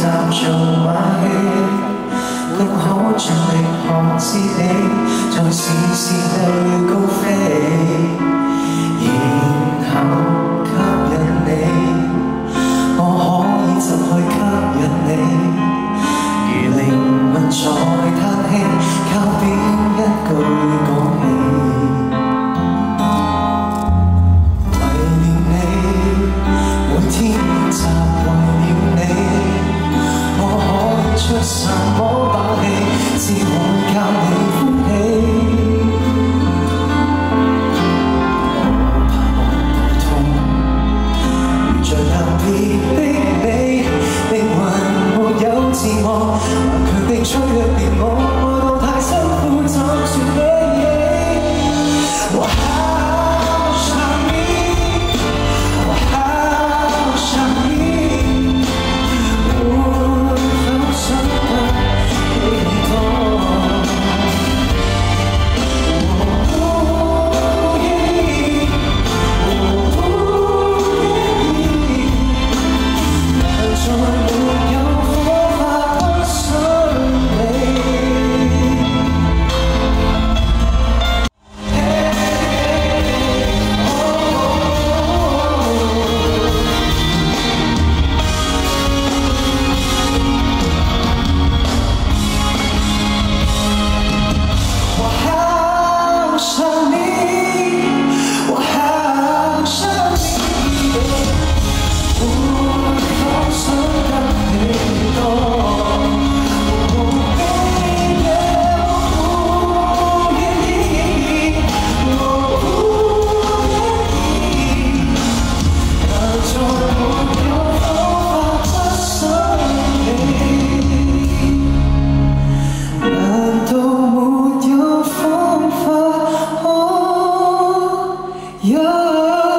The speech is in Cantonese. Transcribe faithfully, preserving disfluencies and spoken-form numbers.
站做馬戲，更可盡力學知你，在視線裏高飛，然後吸引你，我可以怎去吸引你？如靈魂在嘆氣，靠邊一句講起。 出什麼把戲，只會教你歡喜。我怕我頭痛，如像硬別逼你，靈魂沒有自我，強力催弱連我，愛到太辛苦，就算飛起。我好想你，我好想你。 Yeah.